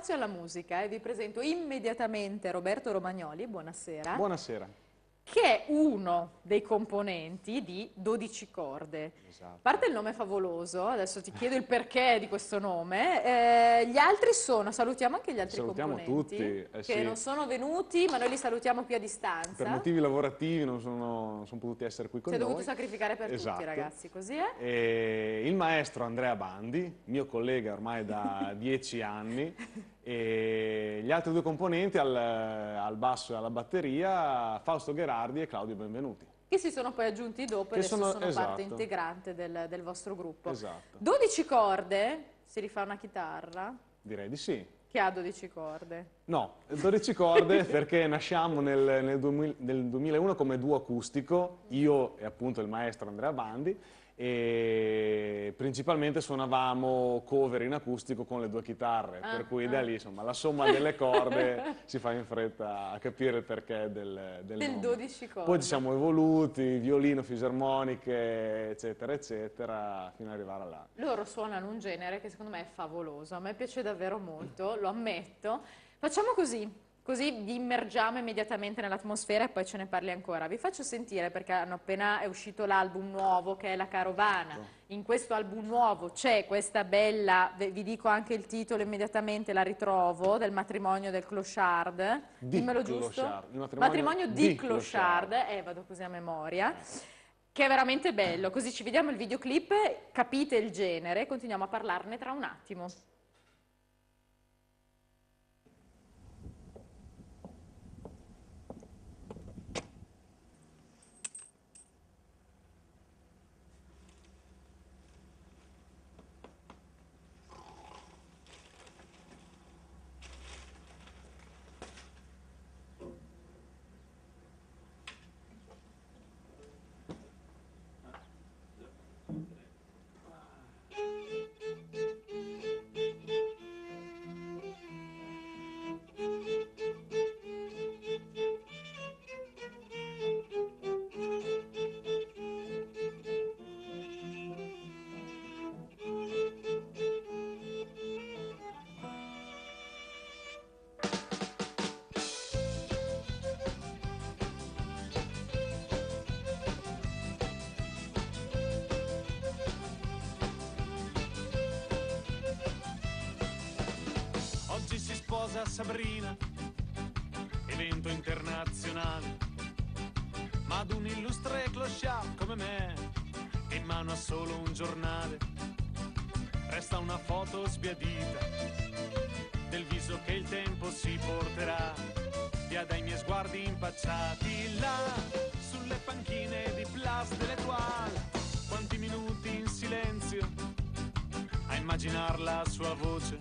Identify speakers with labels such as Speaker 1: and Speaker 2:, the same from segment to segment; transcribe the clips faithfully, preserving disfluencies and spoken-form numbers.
Speaker 1: spazio alla musica e vi presento immediatamente Roberto Romagnoli, buonasera.
Speaker 2: Buonasera.
Speaker 1: Che è uno dei componenti di dodici corde.
Speaker 2: Esatto.
Speaker 1: A parte il nome favoloso, adesso ti chiedo il perché di questo nome, eh, gli altri sono, salutiamo anche gli altri
Speaker 2: Salutiamo
Speaker 1: componenti,
Speaker 2: tutti, eh,
Speaker 1: che
Speaker 2: sì.
Speaker 1: non sono venuti, ma noi li salutiamo qui a distanza.
Speaker 2: Per motivi lavorativi non sono, non sono potuti essere qui con
Speaker 1: Si è
Speaker 2: noi.
Speaker 1: dovuto sacrificare per
Speaker 2: Esatto.
Speaker 1: tutti, ragazzi, così è.
Speaker 2: E il maestro Andrea Bandi, mio collega ormai da dieci anni, e gli altri due componenti al, al basso e alla batteria, Fausto Gherardi e Claudio Benvenuti.
Speaker 1: Che si sono poi aggiunti dopo e
Speaker 2: Che
Speaker 1: adesso
Speaker 2: sono-
Speaker 1: sono,
Speaker 2: esatto.
Speaker 1: parte integrante del, del vostro gruppo.
Speaker 2: Esatto.
Speaker 1: dodici corde, si rifà una chitarra,
Speaker 2: Direi di sì.
Speaker 1: che ha dodici corde.
Speaker 2: No, dodici corde perché nasciamo nel, nel, duemila nel duemilauno come duo acustico, io e appunto il maestro Andrea Bandi, e principalmente suonavamo cover in acustico con le due chitarre,
Speaker 1: Ah,
Speaker 2: per cui
Speaker 1: ah.
Speaker 2: da lì insomma la somma delle corde si fa in fretta a capire il perché del, del
Speaker 1: Del
Speaker 2: nome.
Speaker 1: dodici corde.
Speaker 2: Poi ci siamo evoluti, violino, fisarmoniche, eccetera, eccetera, fino ad arrivare là.
Speaker 1: Loro suonano un genere che secondo me è favoloso, a me piace davvero molto, lo ammetto. Facciamo così, così vi immergiamo immediatamente nell'atmosfera e poi ce ne parli ancora. Vi faccio sentire perché hanno appena è uscito l'album nuovo che è La Carovana. In questo album nuovo c'è questa bella, vi dico anche il titolo immediatamente, la ritrovo, del matrimonio del Clochard.
Speaker 2: Di
Speaker 1: Dimmelo giusto?
Speaker 2: Clochard, il matrimonio
Speaker 1: matrimonio di,
Speaker 2: di
Speaker 1: Clochard,
Speaker 2: Clochard.
Speaker 1: eh vado così a memoria. Che è veramente bello, così ci vediamo il videoclip, capite il genere e continuiamo a parlarne tra un attimo.
Speaker 3: Oggi si sposa Sabrina, evento internazionale, ma ad un illustre clochard come me, che in mano ha solo un giornale, resta una foto sbiadita del viso che il tempo si porterà via dai miei sguardi impacciati là sulle panchine di Place de l'Étoile. Quanti minuti in silenzio a immaginar la sua voce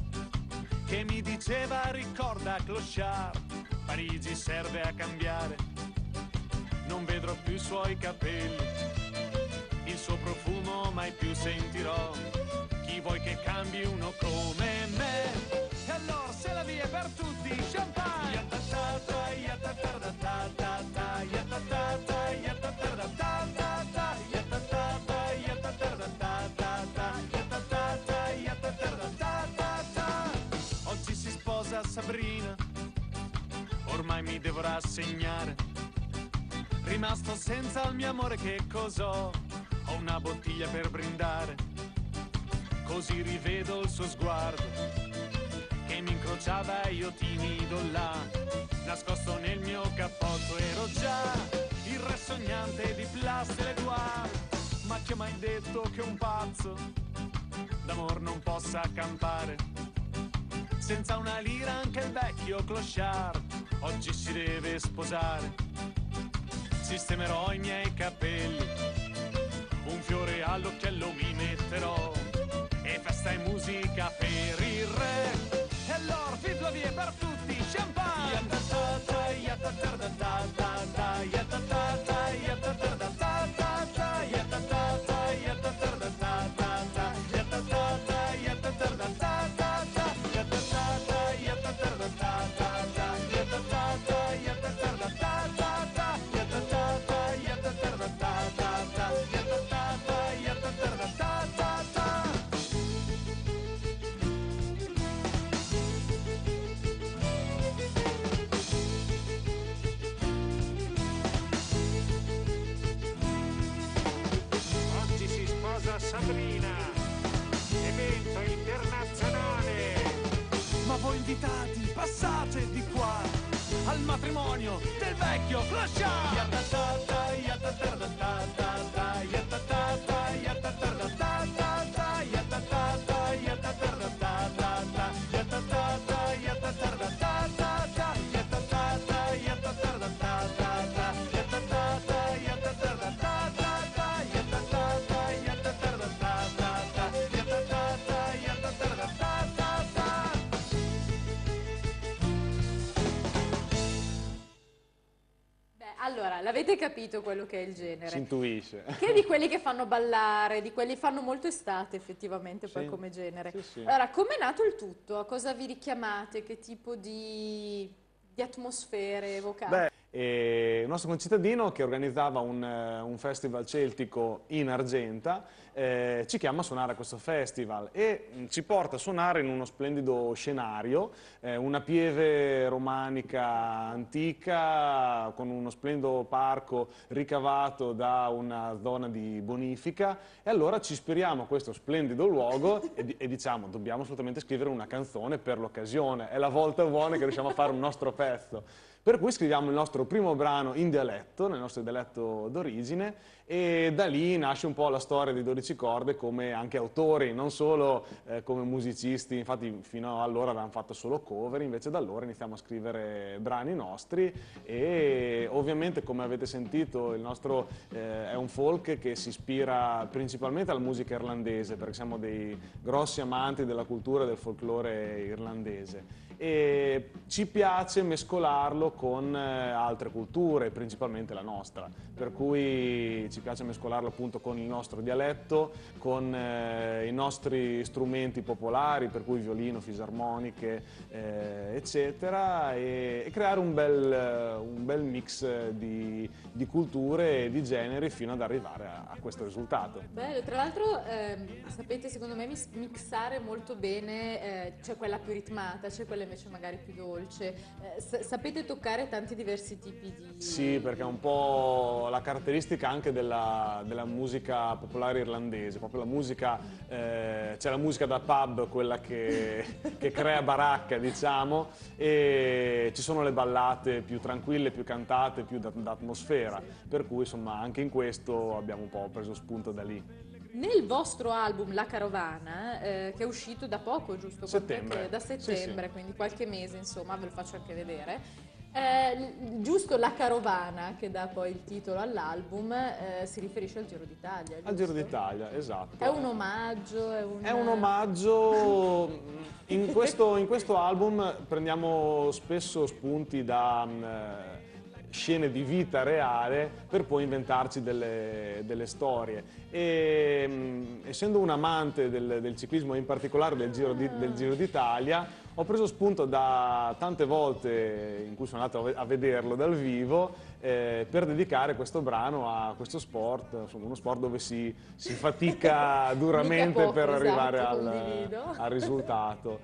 Speaker 3: che mi diceva ricorda Clochard, Parigi serve a cambiare, non vedrò più i suoi capelli, il suo profumo mai più sentirò, chi vuoi che cambi uno come me, e allora se la via è per tutti, champagne, yatatata, yatatardatata, yatatata, yatatardatata, yatatata, yatatardatata, yatatata, yatatardatata. Oggi si sposa Sabrina, ormai mi devo rassegnare, rimasto senza il mio amore che cos'ho? Ho una bottiglia per brindare, così rivedo il suo sguardo che mi incrociava e io timido là, nascosto nel mio cappotto ero già il re sognante di Place de l'Étoile. Ma chi ha mai detto che un pazzo d'amor non possa campare? Senza una lira anche il vecchio Clochard oggi si deve sposare. Sistemerò i miei capelli, un fiore all'occhiello mi metterò, e festa e musica per il re. E allora fidla via per tutti, champagne! Yatatata, yatatardatata, yatatata, yatatardatata, yatatata, yatatardatata, yatatata, yatatardatata, yatatata, yatatardatata, yatatata, yatatardatata, yatatata, yatatardatata, yatatata, yatatardatata. Sabrina, evento internazionale. Ma voi invitati, passate di qua al matrimonio del vecchio Clochard. Yatatata, yatatardatata, yatatata, yatatardatata, yatatata, yatatardatata, yatatata, yatatardatata, yatatata, yatatardatata, yatatata, yatatardatata.
Speaker 1: Allora, l'avete capito quello che è il genere?
Speaker 2: Si intuisce.
Speaker 1: Che di quelli che fanno ballare, di quelli fanno molto estate effettivamente poi
Speaker 2: Sì,
Speaker 1: come genere.
Speaker 2: sì, sì.
Speaker 1: Allora, com'è nato il tutto? A cosa vi richiamate? Che tipo di, di atmosfere evocate?
Speaker 2: Beh, eh, il nostro concittadino che organizzava un, eh, un festival celtico in Argenta eh, ci chiama a suonare a questo festival e mh, ci porta a suonare in uno splendido scenario, eh, una pieve romanica antica con uno splendido parco ricavato da una zona di bonifica, e allora ci ispiriamo a questo splendido luogo e, e diciamo dobbiamo assolutamente scrivere una canzone per l'occasione, è la volta buona che riusciamo a fare un nostro pezzo. Per cui scriviamo il nostro primo brano in dialetto, nel nostro dialetto d'origine, e da lì nasce un po' la storia di dodici corde come anche autori, non solo eh, come musicisti. Infatti fino allora avevamo fatto solo cover, invece da allora iniziamo a scrivere brani nostri e ovviamente, come avete sentito, il nostro eh, è un folk che si ispira principalmente alla musica irlandese, perché siamo dei grossi amanti della cultura e del folklore irlandese. E ci piace mescolarlo con eh, altre culture, principalmente la nostra, per cui ci piace mescolarlo appunto con il nostro dialetto, con eh, i nostri strumenti popolari, per cui violino, fisarmoniche, eh, eccetera, e, e creare un bel, un bel mix di, di culture e di generi fino ad arrivare a, a questo risultato.
Speaker 1: Bello, tra l'altro ehm, sapete secondo me mis- mixare molto bene, eh, c'è quella più ritmata, c'è quella invece magari più dolce, eh, s- sapete toccare tanti diversi tipi di...
Speaker 2: Sì, perché è un po' la caratteristica anche della, della musica popolare irlandese, proprio la musica, eh, c'è la musica da pub, quella che, che crea baracca, diciamo, e ci sono le ballate più tranquille, più cantate, più d'atmosfera, per cui insomma anche in questo abbiamo un po' preso spunto da lì.
Speaker 1: Nel vostro album La Carovana, eh, che è uscito da poco, giusto?
Speaker 2: Settembre.
Speaker 1: Quant'è che- Da settembre,
Speaker 2: Sì, sì.
Speaker 1: quindi qualche mese, insomma, ve lo faccio anche vedere. Eh, l- giusto La Carovana, che dà poi il titolo all'album, eh, si riferisce al Giro d'Italia,
Speaker 2: Al Giro
Speaker 1: giusto?
Speaker 2: d'Italia, esatto.
Speaker 1: È un omaggio, è un...
Speaker 2: È un omaggio, in questo, in questo album prendiamo spesso spunti da mh, scene di vita reale per poi inventarci delle, delle storie. E mh, essendo un amante del, del ciclismo, in particolare del Giro di- del Giro d'Italia, ho preso spunto da tante volte in cui sono andato a ve- a vederlo dal vivo eh, per dedicare questo brano a questo sport, insomma uno sport dove si, si fatica duramente
Speaker 1: poco,
Speaker 2: per
Speaker 1: esatto,
Speaker 2: arrivare al,
Speaker 1: condivido.
Speaker 2: al risultato.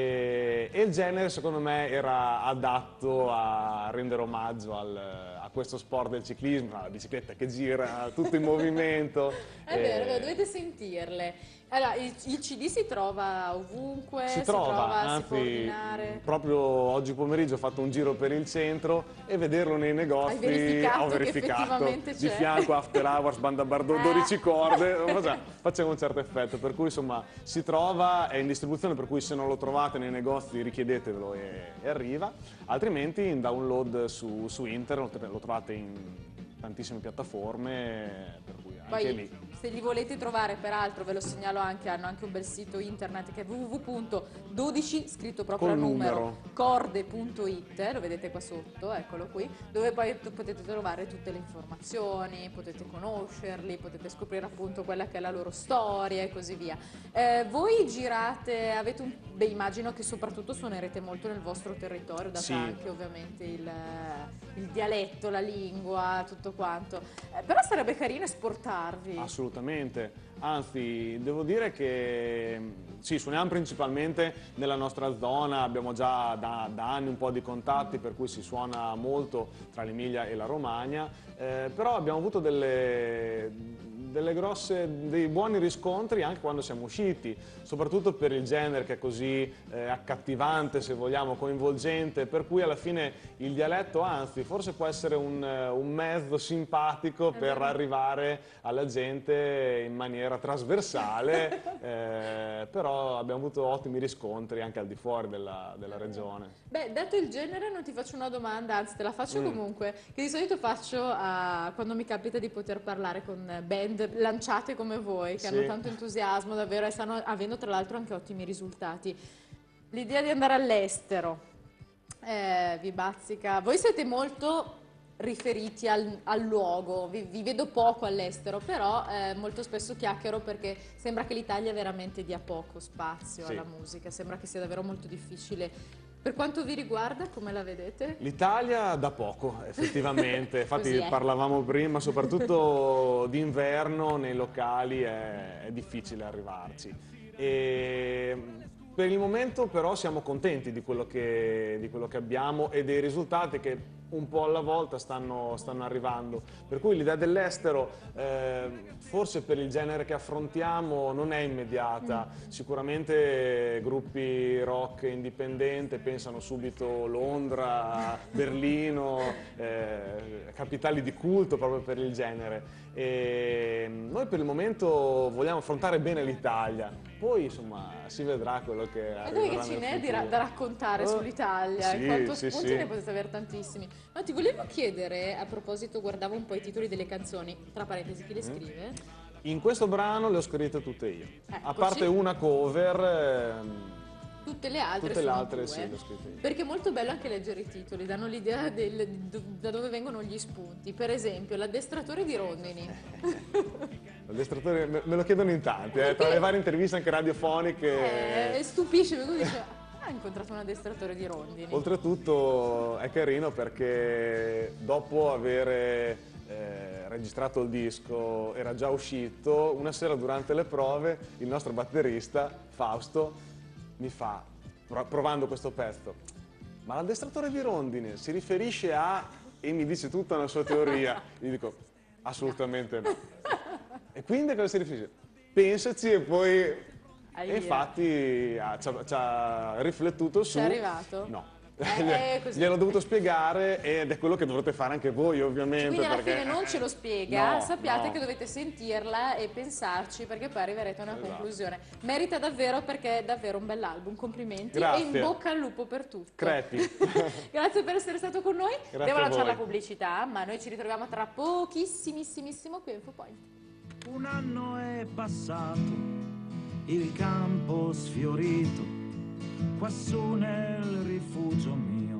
Speaker 2: E, e il genere secondo me era adatto a rendere omaggio al, a questo sport del ciclismo, la bicicletta che gira, tutto in movimento.
Speaker 1: È vero, è vero,
Speaker 2: e-
Speaker 1: dovete sentirle. Allora, il, il C D si trova ovunque,
Speaker 2: Si trova,
Speaker 1: si può
Speaker 2: anzi,
Speaker 1: ordinare.
Speaker 2: proprio oggi pomeriggio ho fatto un giro per il centro e vederlo nei negozi.
Speaker 1: Hai verificato
Speaker 2: ho
Speaker 1: che
Speaker 2: verificato
Speaker 1: effettivamente
Speaker 2: di
Speaker 1: c'è?
Speaker 2: fianco After Hours, Banda Bardot,
Speaker 1: Ah.
Speaker 2: dodici corde, faceva, faceva un certo effetto, per cui insomma si trova, è in distribuzione, per cui se non lo trovate nei negozi richiedetevelo e, e arriva, altrimenti in download su, su internet lo trovate in tantissime piattaforme, per cui anche
Speaker 1: Poi,
Speaker 2: lì.
Speaker 1: se li volete trovare, peraltro, ve lo segnalo anche, hanno anche un bel sito internet che è w w w punto dodici, scritto proprio a
Speaker 2: Col
Speaker 1: numero,
Speaker 2: numero.
Speaker 1: corde punto it, lo vedete qua sotto, eccolo qui, dove poi t- potete trovare tutte le informazioni, potete conoscerli, potete scoprire appunto quella che è la loro storia e così via. Eh, voi girate, avete un... Beh, immagino che soprattutto suonerete molto nel vostro territorio, dato
Speaker 2: Sì.
Speaker 1: anche ovviamente il, il dialetto, la lingua, tutto quanto. Eh, però sarebbe carino esportarvi.
Speaker 2: Assolutamente, anzi devo dire che sì, suoniamo principalmente nella nostra zona, abbiamo già da, da anni un po' di contatti, per cui si suona molto tra l'Emilia e la Romagna, eh, però abbiamo avuto delle, delle grosse, dei buoni riscontri anche quando siamo usciti, soprattutto per il genere che è così eh, accattivante, se vogliamo, coinvolgente, per cui alla fine il dialetto, anzi, forse può essere un, un mezzo simpatico per arrivare alla gente in maniera trasversale, eh, però abbiamo avuto ottimi riscontri anche al di fuori della, della regione.
Speaker 1: Beh, dato il genere non ti faccio una domanda, anzi te la faccio
Speaker 2: Mm.
Speaker 1: comunque, che di solito faccio a- quando mi capita di poter parlare con band lanciate come voi, che
Speaker 2: Sì.
Speaker 1: hanno tanto entusiasmo davvero e stanno avendo tra l'altro anche ottimi risultati. L'idea di andare all'estero, eh, vi bazzica? Voi siete molto riferiti al, al luogo, vi, vi vedo poco all'estero, però eh, molto spesso chiacchiero perché sembra che l'Italia veramente dia poco spazio
Speaker 2: Sì.
Speaker 1: alla musica, sembra che sia davvero molto difficile. Per quanto vi riguarda, come la vedete?
Speaker 2: L'Italia da poco, effettivamente, infatti
Speaker 1: Così è.
Speaker 2: parlavamo prima, soprattutto d'inverno nei locali è, è difficile arrivarci. E per il momento però siamo contenti di quello che, di quello che abbiamo e dei risultati che un po' alla volta stanno, stanno arrivando. Per cui l'idea dell'estero, eh, forse per il genere che affrontiamo, non è immediata. Sicuramente gruppi rock indipendente pensano subito Londra, Berlino, eh, capitali di culto proprio per il genere. E noi per il momento vogliamo affrontare bene l'Italia, poi insomma si vedrà quello che
Speaker 1: E
Speaker 2: arriverà
Speaker 1: dove che
Speaker 2: nel
Speaker 1: ce n'è di ra-
Speaker 2: futuro.
Speaker 1: da raccontare
Speaker 2: Eh,
Speaker 1: sull'Italia?
Speaker 2: sì,
Speaker 1: Quanto
Speaker 2: sì,
Speaker 1: spunti
Speaker 2: sì.
Speaker 1: ne potete avere tantissimi. Ma ti volevo chiedere, a proposito, guardavo un po' i titoli delle canzoni, tra parentesi, chi le scrive?
Speaker 2: In questo brano le ho scritte tutte io,
Speaker 1: Ecco,
Speaker 2: a parte
Speaker 1: sì.
Speaker 2: una cover, ehm,
Speaker 1: Tutte le altre
Speaker 2: tutte le
Speaker 1: sono
Speaker 2: altre
Speaker 1: tue.
Speaker 2: sì, le ho scritte io.
Speaker 1: Perché è molto bello anche leggere i titoli, danno l'idea del- do- da dove vengono gli spunti. Per esempio, l'addestratore di Rondini.
Speaker 2: L'addestratore me me lo chiedono in tanti, eh, tra le varie interviste anche radiofoniche.
Speaker 1: Eh, stupisce, perché uno dice, ah, ho incontrato un addestratore di Rondini.
Speaker 2: Oltretutto è carino perché dopo aver registrato il disco, era già uscito, una sera durante le prove il nostro batterista Fausto mi fa, pro- provando questo pezzo, ma l'addestratore di Rondine si riferisce a... e mi dice tutta una sua teoria. Gli dico, assolutamente no. E quindi a cosa si riferisce? Pensaci e poi...
Speaker 1: Ahia.
Speaker 2: E infatti ha- ci ha, ci ha riflettuto su...
Speaker 1: Ci è arrivato?
Speaker 2: No.
Speaker 1: Eh, eh, così.
Speaker 2: Gliel'ho dovuto spiegare ed è quello che dovrete fare anche voi ovviamente.
Speaker 1: Quindi alla
Speaker 2: perché-
Speaker 1: fine non ce lo spiega,
Speaker 2: No,
Speaker 1: sappiate
Speaker 2: no.
Speaker 1: che dovete sentirla e pensarci perché poi arriverete a una
Speaker 2: Esatto.
Speaker 1: conclusione. Merita davvero perché è davvero un bell'album, complimenti
Speaker 2: Grazie.
Speaker 1: e in bocca al lupo per tutto.
Speaker 2: Crepi.
Speaker 1: Grazie per essere stato con noi.
Speaker 2: Grazie
Speaker 1: Devo
Speaker 2: a
Speaker 1: lanciare
Speaker 2: voi.
Speaker 1: la pubblicità, ma noi ci ritroviamo tra pochissimissimissimo qui a InfoPoint.
Speaker 4: Un anno è passato, il campo sfiorito, quassù nel rifugio mio.